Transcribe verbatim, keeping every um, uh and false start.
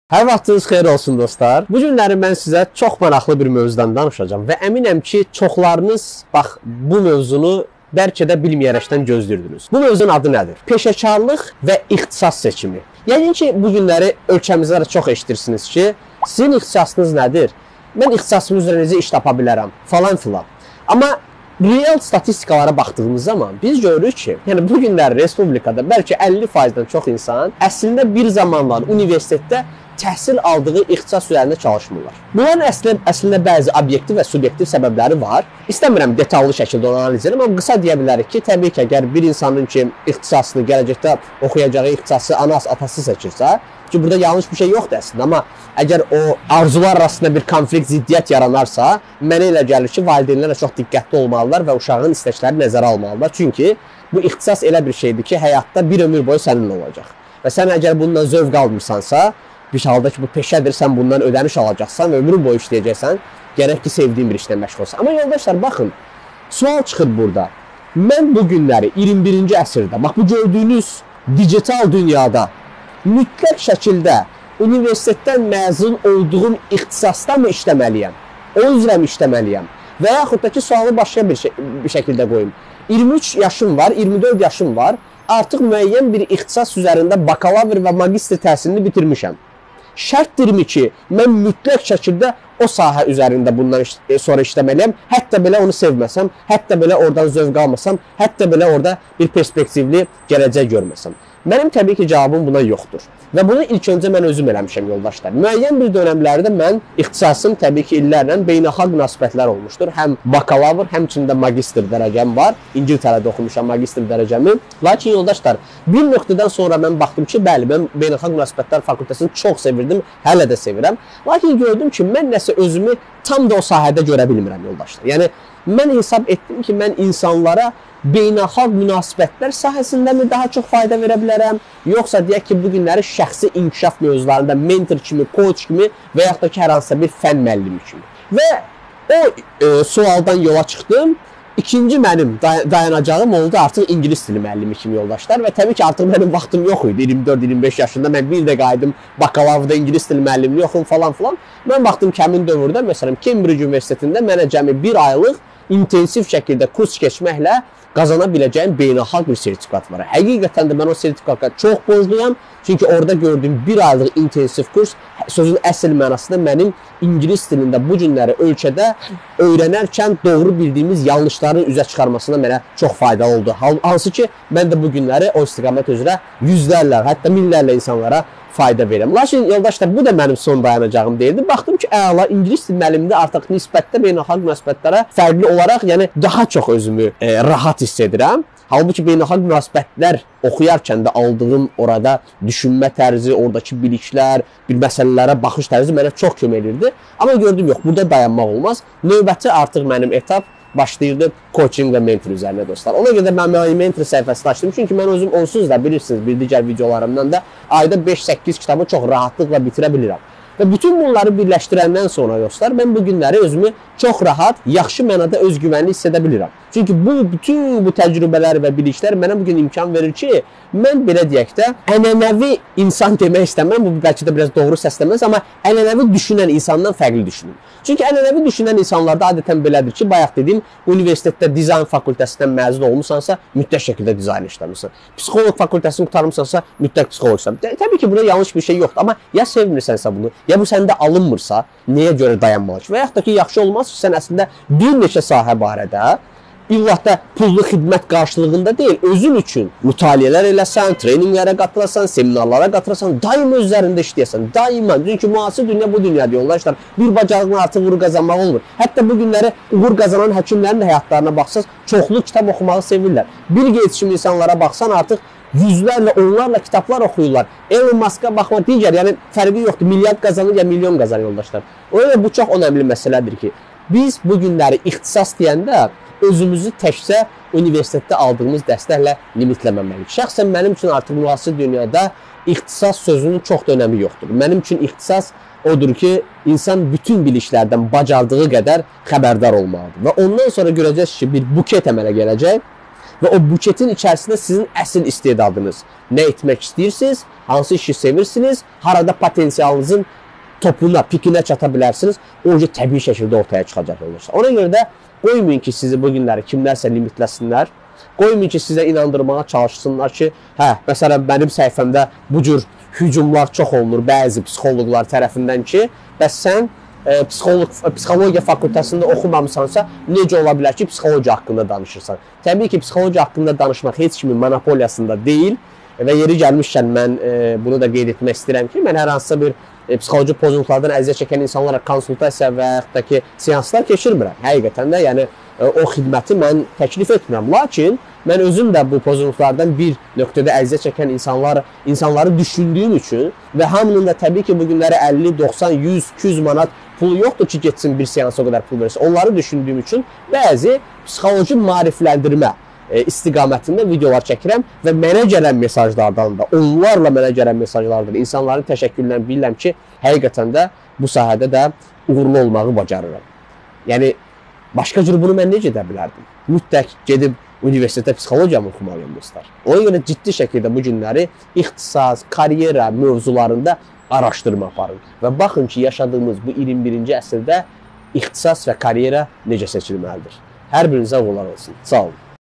Hər vaxtınız xeyir olsun dostlar. Bu günləri mən sizə çox maraqlı bir mövzudan danışacağam və əminəm ki, çoxlarınız bax bu mövzunu bəlkə də bilməyərəkdən gözləyirdiniz. Bu mövzunun adı nədir? Peşəkarlıq və ixtisas seçimi. Yəqin ki, bu günləri ölkəmizdə də çox eşidirsiniz ki, sizin ixtisasınız nədir? Mən ixtisasım üzrə necə iş tapa bilərəm falan filan. Amma real statistikalara baxdığımız zaman biz görürük ki, yəni bu günləri respublikada bəlkə əlli faizdən çox insan əslində bir zamanlar universitetdə təhsil aldığı ixtisas üzərində çalışmırlar. Bunların əslində, əslində bəzi obyektiv və subyektiv səbəbləri var. İstəmirəm detallı şəkildə onu analiz edim, amma qısa deyə bilərik ki, təbii ki, əgər bir insanın ki, ixtisasını, gələcəkdə oxuyacağı ixtisası anası, atası seçirsə, ki, burada yanlış bir şey yoxdur əslində, amma əgər o arzular arasında bir konflikt, ziddiyyət yaranarsa, mənə elə gəlir ki, valideynlər çox diqqətli olmalılar və uşağın istəkləri nəzərə almalılar. Çünki bu ixtisas elə bir şeydir ki, həyatda bir ömür boyu səninlə olacaq. Və sən əgər bundan zövq almırsansa, bir halda ki, bu peşədir, sən bundan ödəniş alacaqsan və ömrün boyu işləyəcəksən, gərək ki, sevdiyin bir işlə məşğul olsan. Amma yoldaşlar, baxın, sual çıxır burada. Mən bu günləri iyirmi birinci əsrdə, bax bu gördüyünüz digital dünyada mütləq şəkildə universitetdən məzun olduğum ixtisasda mı işləməliyəm? O üzrə mi işləməliyəm? Və yaxud da ki, sualı başqa bir, şey, bir şəkildə qoyum. iyirmi üç yaşım var, iyirmi dörd yaşım var, artıq müəyyən bir ixtisas üzərində bakalavr və magistr təhsilini bitirmişəm. Şərtdirmi ki, mən mütləq şəkildə o sahə üzərində bundan iş sonra işləməliyəm, hətta belə onu sevməsəm, hətta belə oradan zövq almasam, hətta belə orada bir perspektivli gələcək görməsəm. Mənim təbii ki, cavabım buna yoxdur. Və bunu ilk öncə mən özüm eləmişəm, yoldaşlar. Müəyyən bir dönəmlərdə mən ixtisasım təbii ki, illərlə beynəlxalq münasibətlər olmuşdur. Həm bakalavr, həmçində magistr dərəcəm var. İngiltərədə oxumuşam magistr dərəcəmi. Lakin yoldaşlar, bir nöqtədən sonra mən baxdım ki, bəli, mən beynəlxalq münasibətlər fakültəsini çox sevirdim, hələ də sevirəm. Lakin gördüm ki, mən nəsə özümü tam da o sahədə görə bilmirəm, yoldaşlar. Yəni, mən hesab etdim ki, mən insanlara beynəlxalq münasibətlər sahəsində mi daha çox fayda verə bilərəm, yoxsa deyək ki, bu günləri şəxsi inkişaf mövzularında mentor kimi, coach kimi və yaxud da ki, hər hansısa bir fən müəllimi kimi. Və o e, sualdan yola çıxdım. İkinci mənim day dayanacağım oldu artıq ingilis dili müəllimi kimi, yoldaşlar. Və təbii ki, artıq mənim vaxtım yox idi. iyirmi dörd iyirmi beş yaşında mən bir də qaydım bakalavrda ingilis dili müəllimliyi oxum falan filan. Mən baxdım ki, həmin dövrdə, məsələn, Cambridge Universitetində mənə cəmi bir aylıq intensiv şəkildə kurs keçməklə qazana biləcəyim beynəlxalq bir sertifikat var. Həqiqətən də mən o sertifikata çox borcluyam. Çünki orada gördüyüm bir aylıq intensiv kurs sözün əsl mənasında mənim ingilis dilində bu günləri ölkədə öyrənərkən doğru bildiyimiz yanlışların üzə çıxarmasına mənə çox faydalı oldu. Hansı ki, mən də bu günləri o istiqamət üzrə yüzlərlə, hətta minlərlə insanlara fayda verirəm. Lakin yoldaşlar, bu da mənim son dayanacağım deyildi. Baxdım ki, əla ingilis dil müəllimində artıq nisbətdə beynəlxalq münasibətlərə fərqli olaraq, yəni daha çox özümü e, rahat hiss edirəm. Halbuki beynəlxalq münasibətlər oxuyarkən də aldığım orada düşünmə tərzi, oradakı biliklər, bir məsələlərə baxış tərzi mənə çox kömək edirdi. Amma gördüm, yox, burada dayanmaq olmaz. Növbəti artıq mənim etap başlayırdı coaching və mentor üzərinə, dostlar. Ona görə də mən mentor səhifəsini açdım. Çünki mən özüm onsuz da bilirsiniz, bir digər videolarımdan da ayda beş səkkiz kitabı çox rahatlıqla bitirə bilirəm. Və bütün bunları birləşdirəndən sonra, dostlar, mən bu günləri özümü çox rahat, yaxşı mənada özgüvənli hiss edə bilirəm. Çünki bu, bütün bu təcrübələr və biliklər mənə bugün imkan verir ki, mən belə deyək də, ənənəvi insan demək istəməm, bu bəlkə də biraz doğru səsləməz, amma ənənəvi düşünən insandan fərqli düşünün. Çünki ənənəvi düşünən insanlarda adətən belədir ki, bayaq dediyim, universitetdə dizayn fakültəsindən məzun olmuşsansa, mütləq şəkildə dizayn işləmirsən. Psixoloq fakültəsini qurtarmışsansa, mütləq psixoloqsan. Təbii ki, burada yanlış bir şey yoxdur, amma ya sevmirsənsə bunu, ya bu səndə alınmırsa, nəyə görə dayanmalı ki? Və yaxud da ki, yaxşı olmaz ki, sən əslində bir neçə sahə barədə, İllah da pullu xidmət qarşılığında deyil, özün üçün mütaliələr eləsən, treninlərə qatılasan, seminarlara qatılasan, daima özlərində işləyəsən, daima. Çünki müasir dünya bu dünyadır, yoldaşlar. Bir bacarığın artıq uğur qazanmaq olmur. Hətta bu günləri uğur qazanan həkimlərin də həyatlarına baxsaz, çoxlu kitab oxumağı sevirlər. Bir geçim insanlara baxsan, artıq yüzlərlə, onlarla kitablar oxuyurlar. Elon Musk'a baxma, digər, yəni fərqi yoxdur. Milyard qazanır ya milyon qazanır, yoldaşlar. O yüzden bu çox önəmli məsələdir ki, biz bu günləri ixtisas deyəndə özümüzü təkcə universitetdə aldığımız dərslərlə limitləməməliyik. Şəxsən mənim üçün artıq müasir dünyada ixtisas sözünün çox da önəmi yoxdur. Mənim üçün ixtisas odur ki, insan bütün biliklərdən bacardığı qədər xəbərdar olmalıdır. Və ondan sonra görəcəksiniz ki, bir buket əmələ gələcək və o buketin içərisində sizin əsl istedadınız, nə etmək istəyirsiniz, hansı işi sevirsiniz, harada potensialınızın topuna, pikinə çata bilərsiniz, o ki, təbii şəkildə ortaya çıxacaq olursa. Ona görə də qoymayın ki, sizi bu günləri kimlərsə limitləsinlər, qoymayın ki, sizə inandırmağa çalışsınlar ki, hə, məsələn, mənim səhifəmdə bu cür hücumlar çox olunur bəzi psixoloqlar tərəfindən ki, bəs sən e, psixolog, psixologiya fakültəsində oxumamısansa, necə ola bilər ki, psixologiya haqqında danışırsan? Təbii ki, psixologiya haqqında danışmaq heç kimin monopoliyasında deyil və yeri gəlmişkən mən e, bunu da qeyd etmək istəyirəm ki, mən hər hansısa bir e, psixoloji pozuntulardan əziyyət çəkən insanlara konsultasiya və yaxud da ki, seanslar keçirmirəm. Həqiqətən də, yəni e, o xidməti mən təklif etmirəm. Lakin mən özüm də bu pozuntulardan bir nöqtədə əziyyət çəkən insanlar, insanları düşündüyüm üçün və hamının da təbii ki, bu günləri əlli, doxsan, yüz, iki yüz manat pulu yoxdur ki, getsin bir seansa o qədər pul versin. Onları düşündüyüm üçün bəzi psixoloji maarifləndirmə e, istiqamətində videolar çəkirəm və mənə gələn mesajlardan da, onlarla mənə gələn mesajlardan da insanların təşəkkürlərini bilirəm ki, həqiqətən də bu sahədə də uğurlu olmağı bacarıram. Yəni, başqa cür bunu mən necə edə bilərdim? Mütləq gedib universitetdə psixologiya mı oxumalıyım dostlar? Ona görə ciddi şəkildə bu günləri ixtisas, karyera mövzularında araşdırma aparın. Və baxın ki, yaşadığımız bu iyirmi birinci əsrdə ixtisas və karyera necə seçilməlidir? Hər birinizə uğurlar olsun. Sağ olun.